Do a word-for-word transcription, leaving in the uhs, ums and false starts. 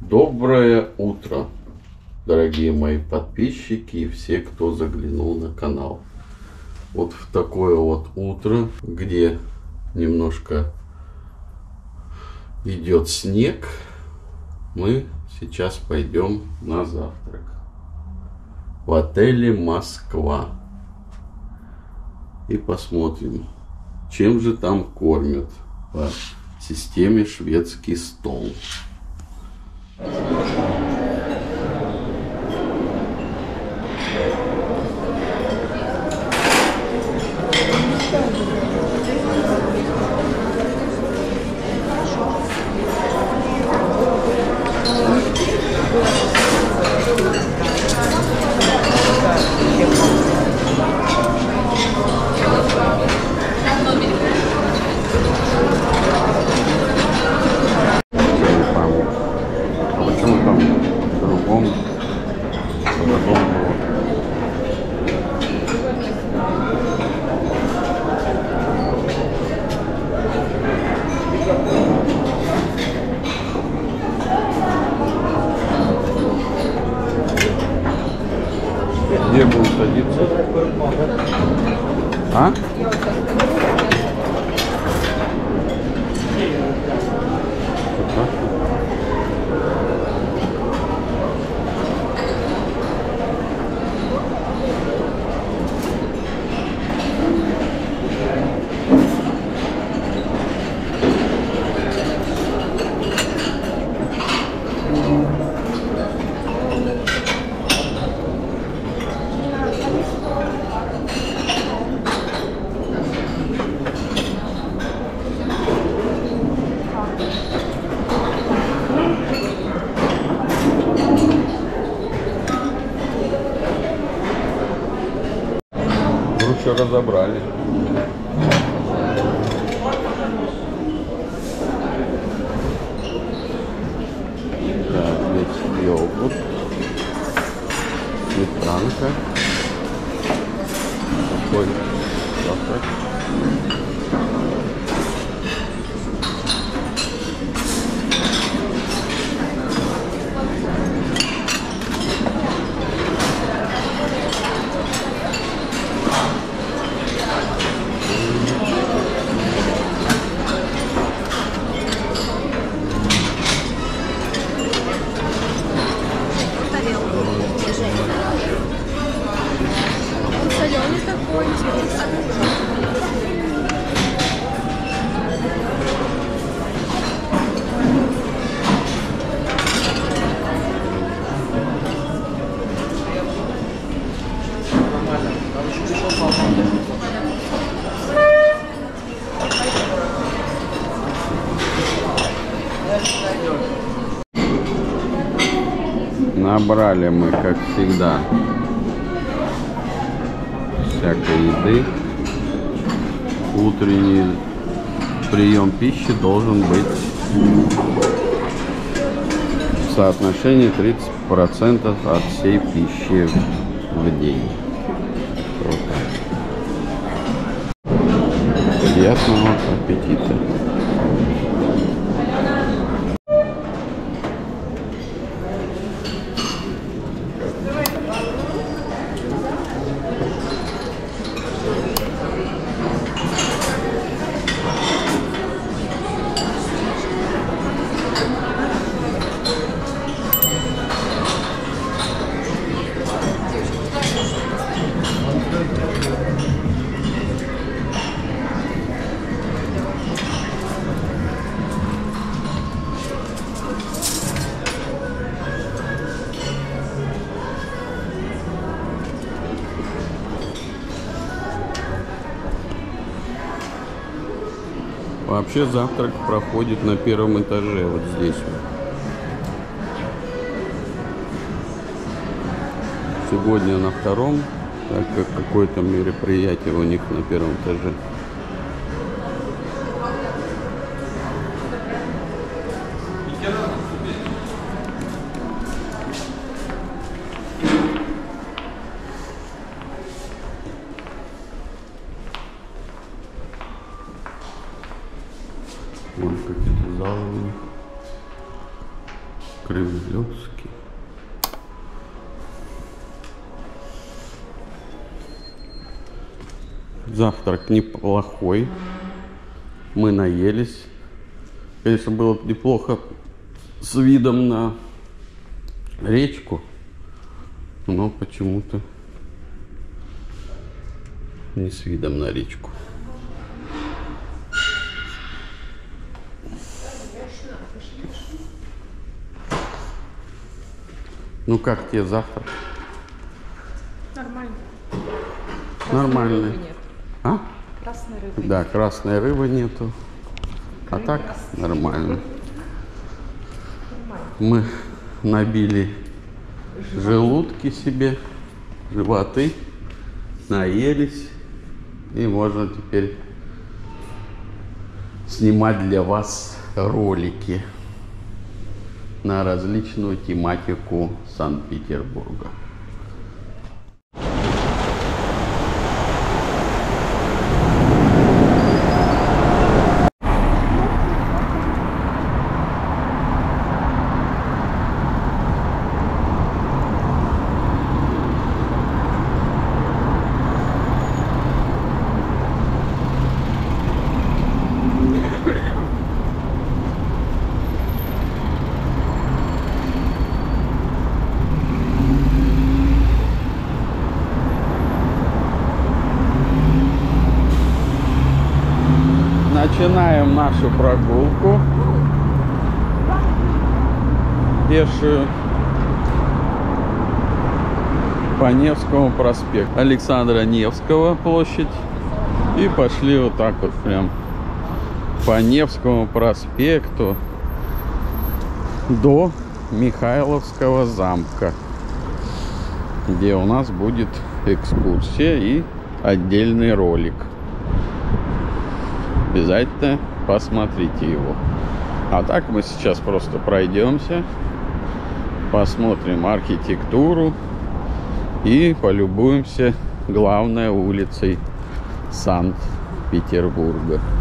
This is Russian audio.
Доброе утро, дорогие мои подписчики и все, кто заглянул на канал. Вот в такое вот утро, где немножко идет снег, мы сейчас пойдем на завтрак в отеле Москва и посмотрим, чем же там кормят по системе шведский стол. Где будем садиться? А? Все разобрали. Так, здесь йогурт, сметанка. Такой завтрак. Набрали мы, как всегда, всякой еды. Утренний прием пищи должен быть в соотношении тридцать процентов от всей пищи в день. Вот так. Приятного аппетита! Вообще завтрак проходит на первом этаже, вот здесь вот. Сегодня на втором, так как какое-то мероприятие у них на первом этаже. Вот какие-то залы. Кремлевский. Завтрак неплохой. Мы наелись. Конечно, было неплохо с видом на речку, но почему-то не с видом на речку. Ну как тебе завтрак? Нормально. Нормально. Рыбы нет. А? Красной рыбы Да, нет. красной рыбы нету. А так нормально. Нормально. Мы набили желудки себе, животы, наелись. И можно теперь снимать для вас ролики на различную тематику Санкт-Петербурга. Начинаем нашу прогулку пешую по Невскому проспекту. Александра Невского площадь. И пошли вот так вот прям по Невскому проспекту до Михайловского замка, где у нас будет экскурсия и отдельный ролик. Обязательно посмотрите его. А так мы сейчас просто пройдемся, посмотрим архитектуру и полюбуемся главной улицей Санкт-Петербурга.